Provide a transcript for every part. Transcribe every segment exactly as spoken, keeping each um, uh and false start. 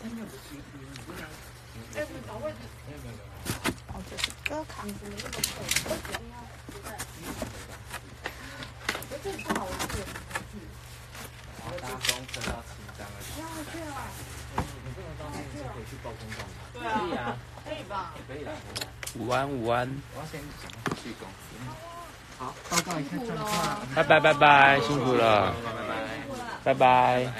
哦，这是歌卡。 搭公车要紧张了。 要去啊！ 你不能到那边可以去报公馆吗？ 对啊， 可以啊， 可以吧？ 可以啦。 午安，午安， 我要先讲去公司。好，报告一下状况。 拜拜拜拜，辛苦了， 拜拜。 拜拜。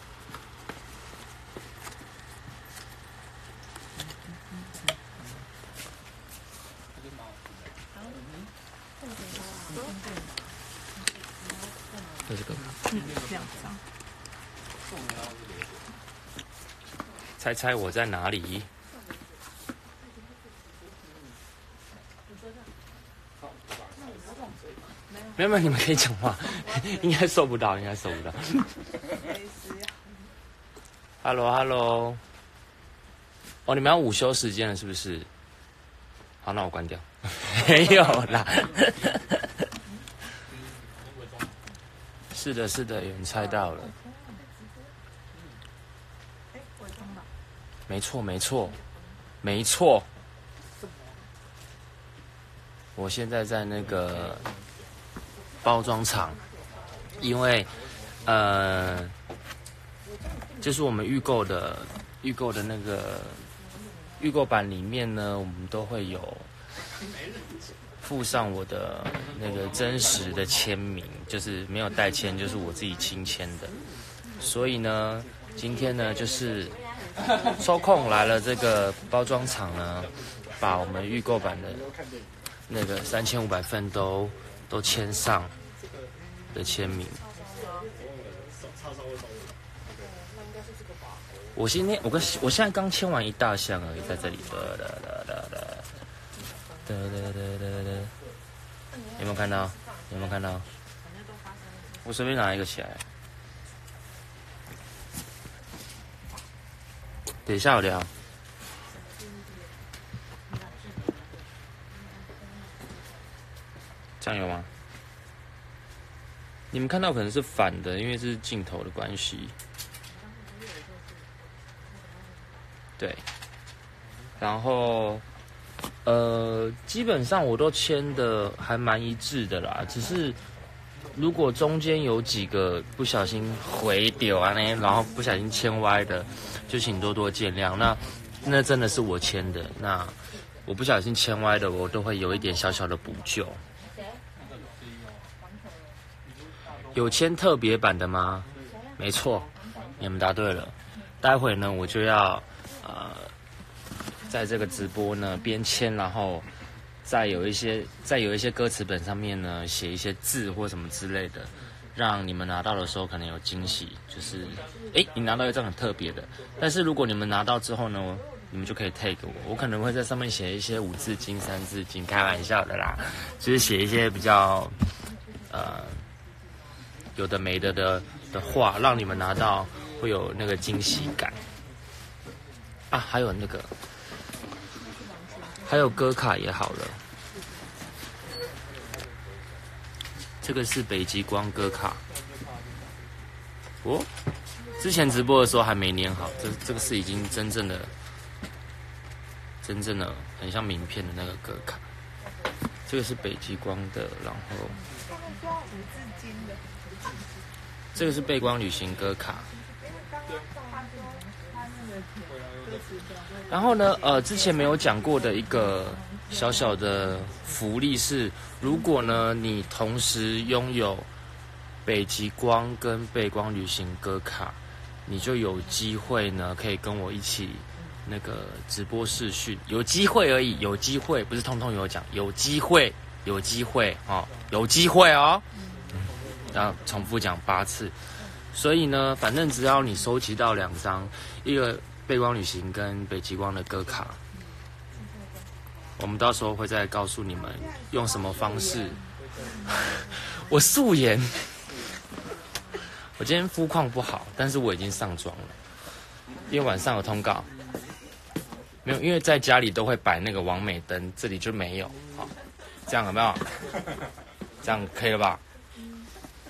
这是个， 嗯，两张。 猜猜我在哪里？没有没有，你们可以讲话，应该收不到，应该收不到。Hello Hello， 哦，你们要午休时间了是不是？好，那我关掉。没有啦。是的，是的，有人猜到了。没错，没错，没错。我现在在那个包装厂，因为呃，就是我们预购的预购的那个预购版里面呢，我们都会有附上我的那个真实的签名，就是没有代签，就是我自己亲签的。所以呢，今天呢，就是抽空来了这个包装厂呢，把我们预购版的那个三千五百份都都签上的签名。我今天我跟我现在刚签完一大箱而已，在这里。哒哒哒哒哒哒哒哒哒，有没有看到？有没有看到？我随便拿一个起来。等一下我聊。这样有吗？你们看到可能是反的，因为这是镜头的关系。对，然后呃，基本上我都签的还蛮一致的啦，只是如果中间有几个不小心回丢啊那，然后不小心签歪的，就请多多见谅。那那真的是我签的，那我不小心签歪的，我都会有一点小小的补救。有签特别版的吗？没错，你们答对了。待会呢，我就要呃，在这个直播呢边签，然后再有一些再有一些歌词本上面呢写一些字或什么之类的，让你们拿到的时候可能有惊喜。就是哎，你拿到一张很特别的，但是如果你们拿到之后呢，你们就可以 tag 我，我可能会在上面写一些五字经、三字经，开玩笑的啦，就是写一些比较呃。有的没的的的话，让你们拿到会有那个惊喜感啊！还有那个，还有歌卡也好了。这个是北极光歌卡，哦，之前直播的时候还没粘好，这这个是已经真正的、真正的很像名片的那个歌卡。这个是北极光的，然后这个是背光旅行歌卡。然后呢，呃，之前没有讲过的一个小小的福利是，如果呢你同时拥有北极光跟背光旅行歌卡，你就有机会呢可以跟我一起那个直播视讯，有机会而已，有机会，不是通通有奖，有机会，有机会哦，有机会哦。然后重复讲八次，所以呢，反正只要你收集到两张，一个背光旅行跟北极光的歌卡，我们到时候会再告诉你们用什么方式。我素颜，我今天肤况不好，但是我已经上妆了，因为晚上有通告。没有，因为在家里都会摆那个网美灯，这里就没有。好，这样有没有？这样可以了吧？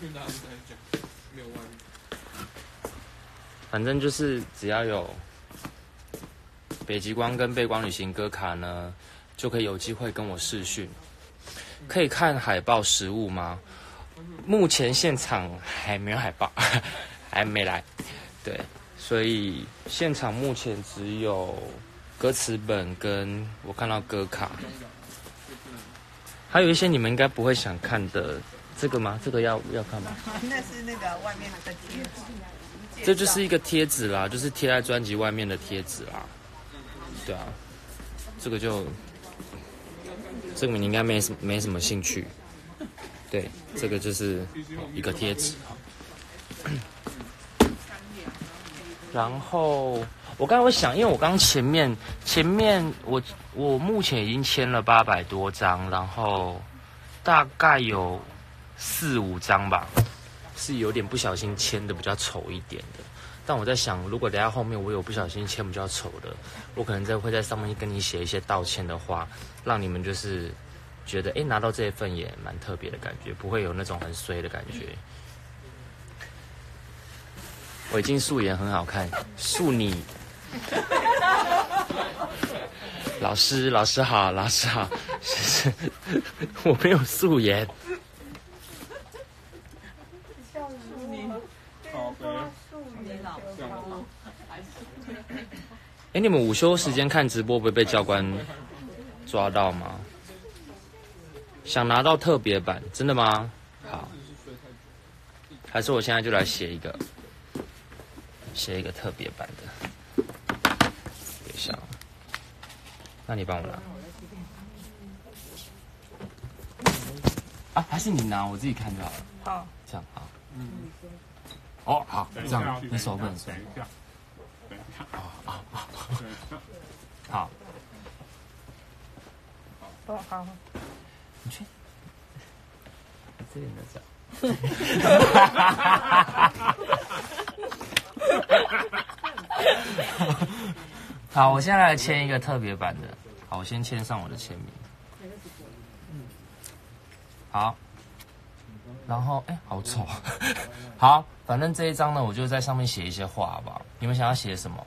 反正就是只要有北极光跟背光旅行歌卡呢，就可以有机会跟我视讯。可以看海报实物吗？目前现场还没有海报，还没来。对，所以现场目前只有歌词本跟我看到歌卡，还有一些你们应该不会想看的。这个吗？这个要要看吗？ 那是那个外面的贴纸。 这就是一个贴纸啦，就是贴在专辑外面的贴纸啦。对啊，这个就这个你应该没什么没什么兴趣。对，这个就是一个贴纸。然后我刚才我想，因为我刚前面前面我我目前已经签了八百多张，然后大概有四五张吧，是有点不小心签的比较丑一点的。但我在想，如果等一下后面我有不小心签比较丑的，我可能在会在上面跟你写一些道歉的话，让你们就是觉得，哎，拿到这一份也蛮特别的感觉，不会有那种很衰的感觉。我已经素颜很好看，素你。老师，老师好，老师好，是是，我没有素颜。哎，你们午休时间看直播不会被教官抓到吗？想拿到特别版，真的吗？好，还是我现在就来写一个，写一个特别版的。等一下，那你帮我拿。啊，还是你拿，我自己看就好了。 好， 这样好。嗯。哦，好，这样你手不能松。好好好。好。 哦好。 你去。这里的脚。好，我现在来签一个特别版的。好，我先签上我的签名。好。然后，哎，好丑。好，反正这一张呢，我就在上面写一些话吧。你们想要写什么？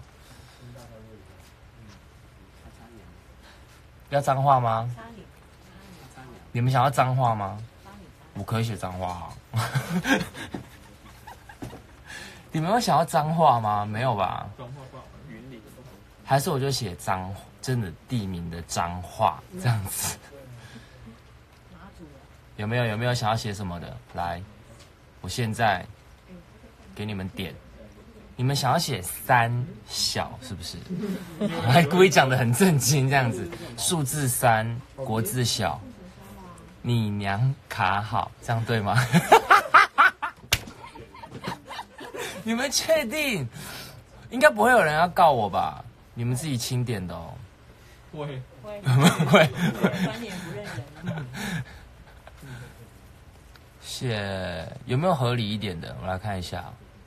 要脏话吗？你们想要脏话吗？我可以写脏话啊。你们有想要脏话吗？没有吧？还是我就写脏，真的地名的脏话这样子。有没有有没有想要写什么的？来，我现在给你们点。你们想要写三小是不是？还故意讲得很震惊这样子。数字三，国字小，你娘卡好，这样对吗？你们确定？应该不会有人要告我吧？你们自己清点的哦。 会会会翻脸不认人。 写有没有合理一点的？我来看一下。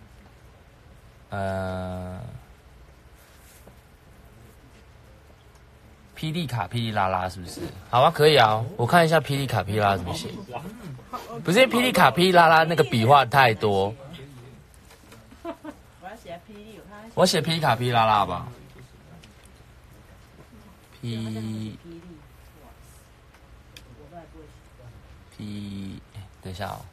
呃，霹雳卡霹雳拉拉是不是？好啊，可以啊，我看一下霹雳卡霹雳拉拉怎么写。不是霹雳卡霹雳拉拉那个笔画太多。 我要写霹雳， 我写霹雳卡霹雳拉拉吧。霹霹，等一下哦。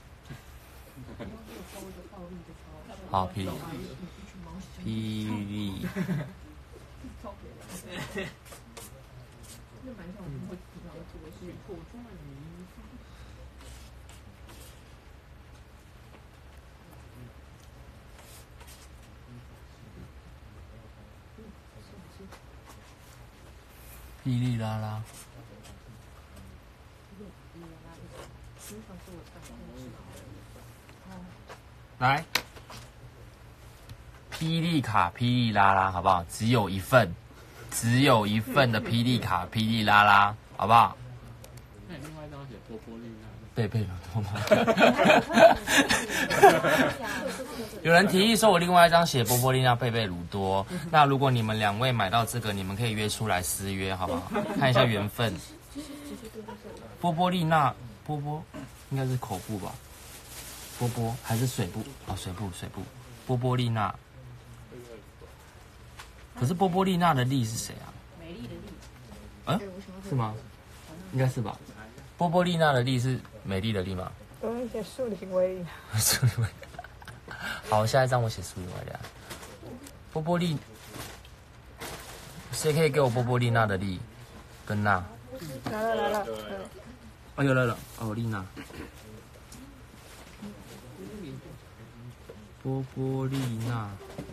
好，霹雳。霹雳。霹雳拉拉。来。霹雳卡霹雳拉拉，好不好？只有一份，只有一份的霹雳卡霹雳拉拉，好不好？ 那你另外一张写波波丽娜， 贝贝鲁多吗？有人提议说我另外一张写波波丽娜贝贝鲁多，那如果你们两位买到这个，你们可以约出来私约，好不好？看一下缘分。波波丽娜，波波应该是口部吧？波波还是水部？哦，水部水部，波波丽娜。 可是波波丽娜的丽是谁啊？ 美丽的丽。 哎、是吗？应该是吧。波波丽娜的丽是美丽的丽吗？ 我们写树林威利。 树林威利。好，下一张我写树林威利啊。波波丽，谁可以给我波波丽娜的丽跟娜？ 来了来了， 哦，有来了，哦，丽娜。波波丽娜。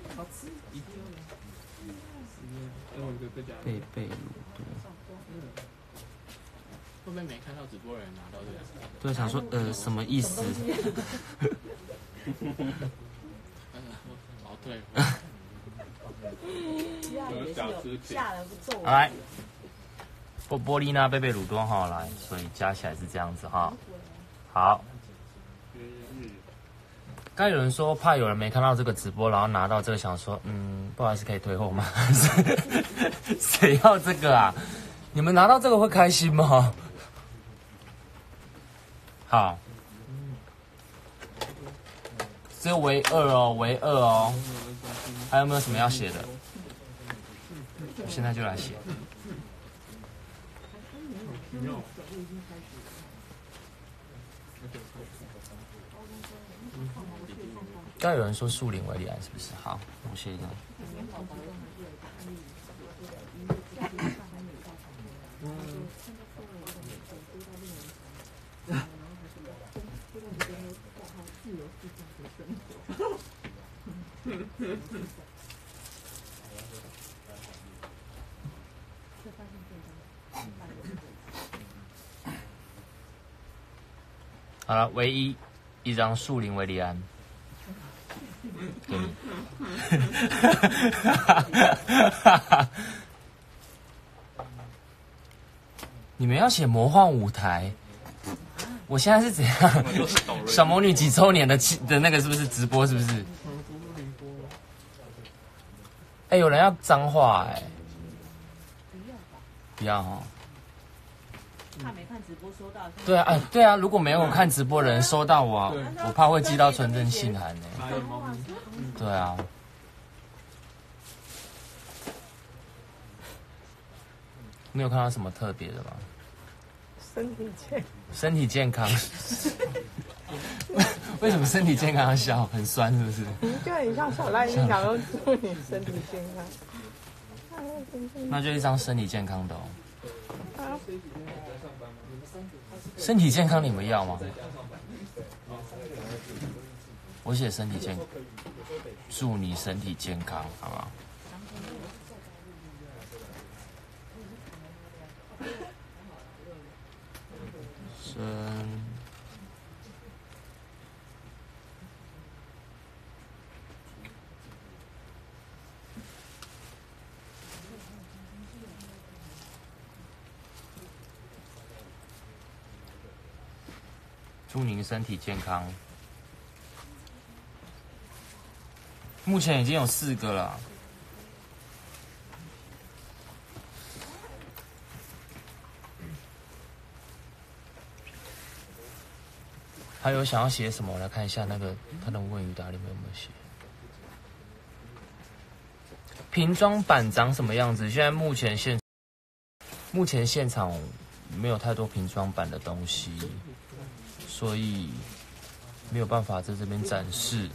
贝贝鲁多。 会不会没看到直播人拿到这个？ 对，想说呃什么意思？ 哦对。 下了不皱。 来，波波丽娜、贝贝鲁多哈来，所以加起来是这样子哈。好。刚有人说怕有人没看到这个直播，然后拿到这个想说，嗯，不好意思，可以退货吗？谁要这个啊？你们拿到这个会开心吗？好，只有唯二哦，唯二哦。还有没有什么要写的？我现在就来写。刚有人说树林维利安是不是？好，我写一个。好了，唯一一张树林维利安。给你。你们要写魔幻舞台，我现在是怎样？小魔女几周年的的那个是不是直播？是不是？哎、欸，有人要脏话哎、欸，不要哈。 怕没看直播收到。 对啊，哎，对啊，如果没有看直播的人收到我，我怕会寄到纯正信函呢、欸。对啊。没有看到什么特别的吗？ 身体健， 身体健康。为什么身体健康要笑？很酸是不是？ 就很像小赖音，想说祝你身体健康。 那就一张身体健康的哦。 啊、 身体健康你们要吗？我写身体健康，祝你身体健康，好不好？身。祝您身体健康。目前已经有四个了。还有想要写什么？我来看一下那个他的问语答里面有没有写。瓶装版长什么样子？现在目前现目前现场没有太多瓶装版的东西，所以没有办法在这边展示。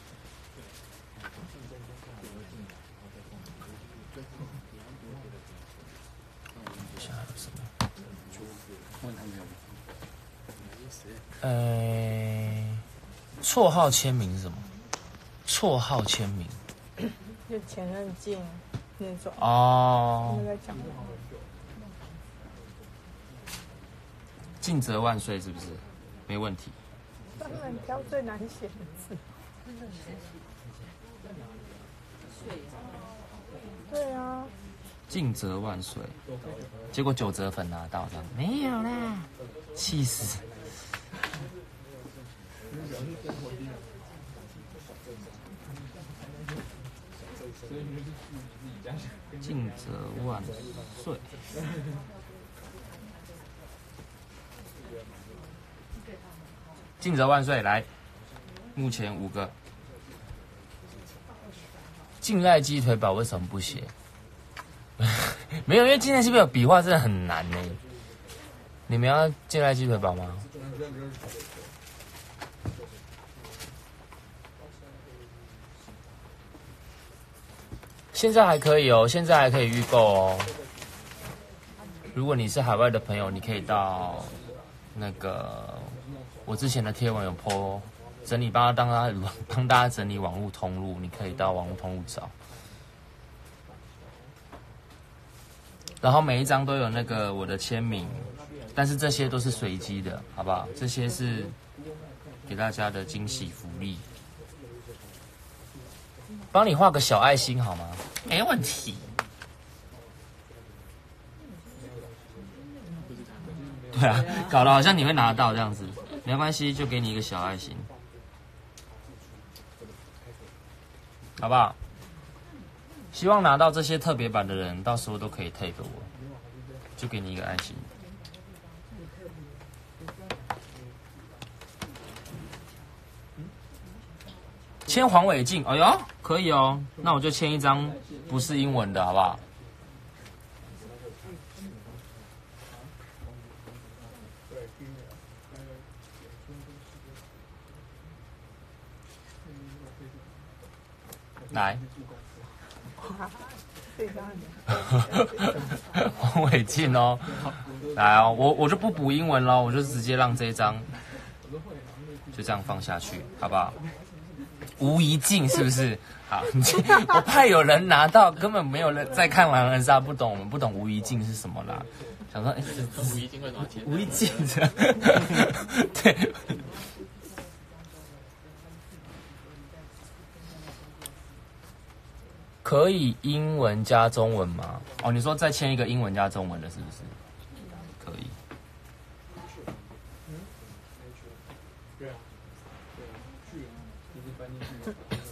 呃，绰号签名是什么？绰号签名就前任镜那种。 哦。 那个讲尽责万岁是不是？没问题。 专门挑最难写的字。对啊。 尽责万岁，结果九折粉拿到这样，没有啦，气死！尽责万岁！尽责万岁！来，目前五个。 近代鸡腿堡为什么不写？没有，因为近代鸡腿堡笔画真的很难呢。你们要近代鸡腿堡吗？现在还可以哦，现在还可以预购哦。如果你是海外的朋友，你可以到那个我之前的贴文有 po 整理，帮他当他帮大家整理网络通路，你可以到网络通路找。然后每一张都有那个我的签名，但是这些都是随机的，好不好？这些是给大家的惊喜福利。帮你画个小爱心好吗？没问题。对啊，搞得好像你会拿到这样子，没关系，就给你一个小爱心，好不好？希望拿到这些特别版的人，到时候都可以 tag 我，就给你一个爱心。签黄伟晋，哎呦，可以哦，那我就签一张不是英文的，好不好？来，黄伟晋哦，来哦，我我就不补英文咯，我就直接让这一张就这样放下去，好不好？无一境是不是？好，我怕有人拿到，根本没有人在看狼人杀，不懂我们不懂无一境是什么啦。想说，哎、欸， 无一境会拿钱？ 无一境的，对。可以英文加中文吗？哦，你说再签一个英文加中文的，是不是？可以。对啊，对啊，去啊，就是搬进去。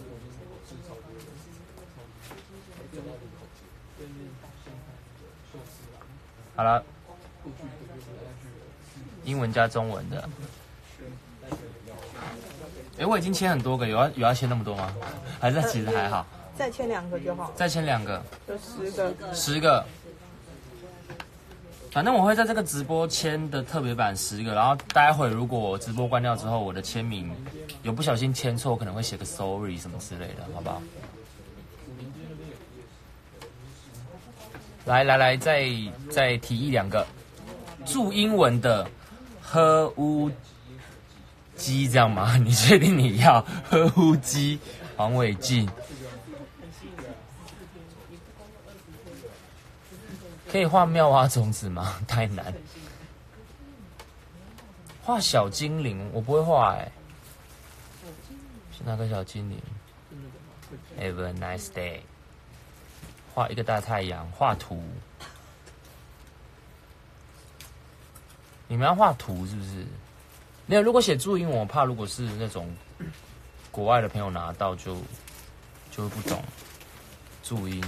好了，英文加中文的。哎，我已经签很多个，有要有要签那么多吗？还是其实还好。 再签两个就好。 再签两个， 就十个。 十个。反正我会在这个直播签的特别版十个，然后待会如果我直播关掉之后，我的签名有不小心签错，可能会写个 sorry 什么之类的，好不好？来来来，再再提一两个，注英文的喝乌鸡这样吗？你确定你要喝乌鸡？黄伟晋。可以画妙蛙种子吗？太难。画小精灵，我不会画哎、欸。是哪个小精灵 ？Have a nice day。画一个大太阳，画图。你们要画图是不是？没有，如果写注英文，我怕如果是那种国外的朋友拿到就就会不懂注音。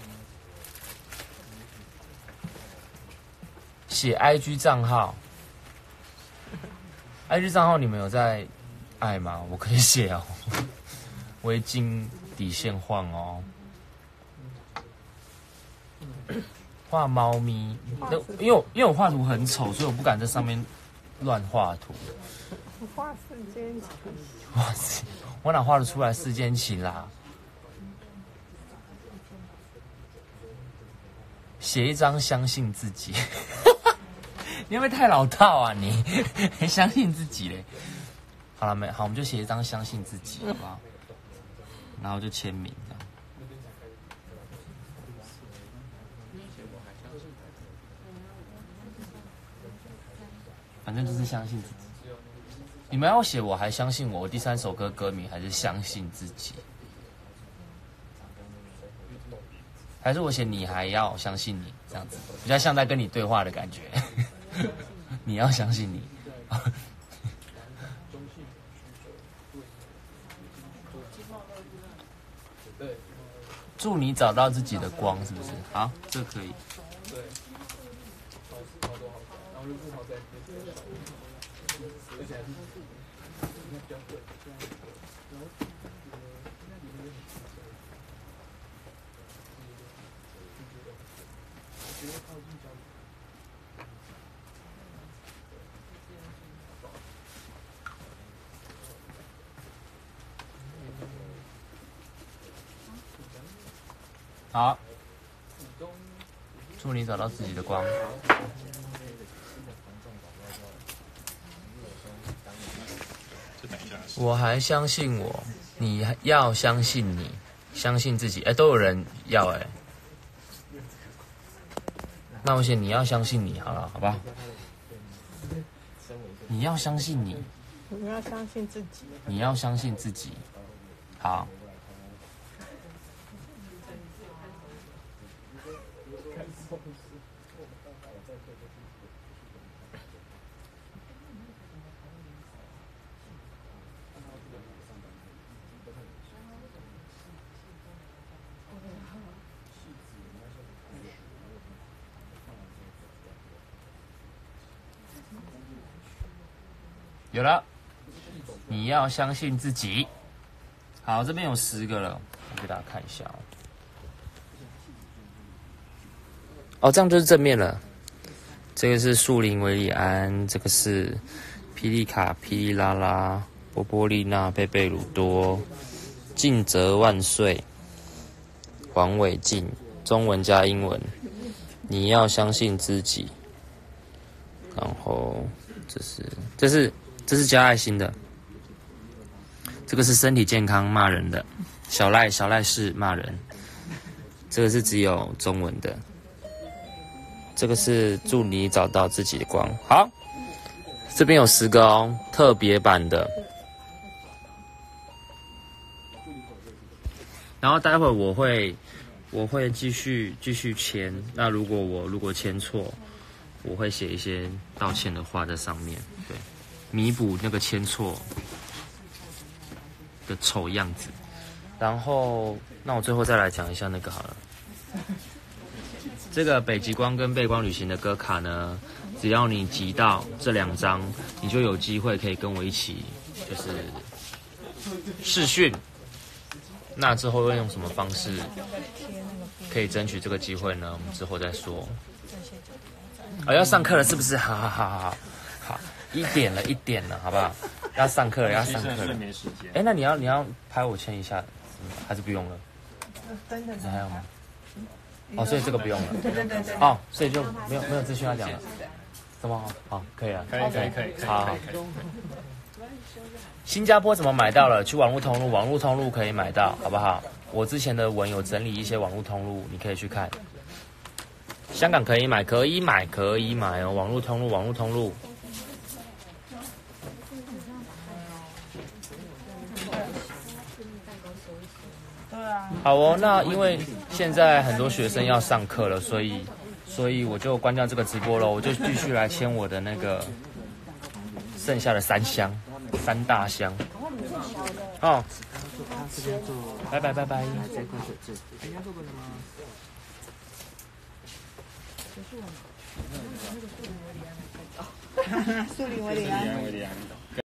写 I G 账号 ，I G 账号你们有在爱吗？我可以写哦，微金底线晃哦，画猫咪，因为我因为我画图很丑，所以我不敢在上面乱画图。 画世间情， 哇塞，我哪画得出来世间情啦？写一张相信自己。你会不会太老套啊你？还相信自己嘞？好了没？好，我们就写一张相信自己，好不好？然后就签名这样。反正就是相信自己。你们要写我还相信我，我第三首歌歌名还是相信自己，还是我写你还要相信你这样子，比较像在跟你对话的感觉。你要相信你。祝你找到自己的光，是不是？好，这可以。 好，祝你找到自己的光。我还相信我，你要相信你，相信自己。哎，都有人要哎。那我写你要相信你好了，好不好？你要相信你， 你要相信自己。 你要相信自己。好。有了，你要相信自己。好，这边有十个了，我给大家看一下哦。哦，这样就是正面了。这个是树林维里安，这个是霹雳卡、霹雳拉拉、波波丽娜、贝贝鲁多、晋泽万岁、黄伟晋，中文加英文。你要相信自己。然后这是这是。这是加爱心的，这个是身体健康骂人的，小赖小赖是骂人，这个是只有中文的，这个是祝你找到自己的光。好，这边有十个哦，特别版的。然后待会我会我会继续继续签，那如果我如果签错，我会写一些道歉的话在上面，对。弥补那个签错的丑样子，然后那我最后再来讲一下那个好了。这个北极光跟背光旅行的歌卡呢，只要你集到这两张，你就有机会可以跟我一起就是视讯。那之后会用什么方式可以争取这个机会呢？我们之后再说。哦，要上课了是不是？好好好好好。好，一点了，一点了，好不好？要上课了，要上课了。 没时间。 哎，那你要你要拍我签一下，还是不用了？ 真的你还要吗？哦，所以这个不用了。 对对对对。 哦，所以就没有没有资讯要讲了。怎么好？好，可以了。 可以可以可以。 好。新加坡怎么买到了？去网络通路，网络通路可以买到，好不好？我之前的文有整理一些网络通路，你可以去看。香港可以买，可以买，可以买哦。网络通路，网络通路。好哦，那因为现在很多学生要上课了，所以所以我就关掉这个直播了，我就继续来签我的那个剩下的三箱，三大箱。哦，拜拜拜拜。 树林维里安。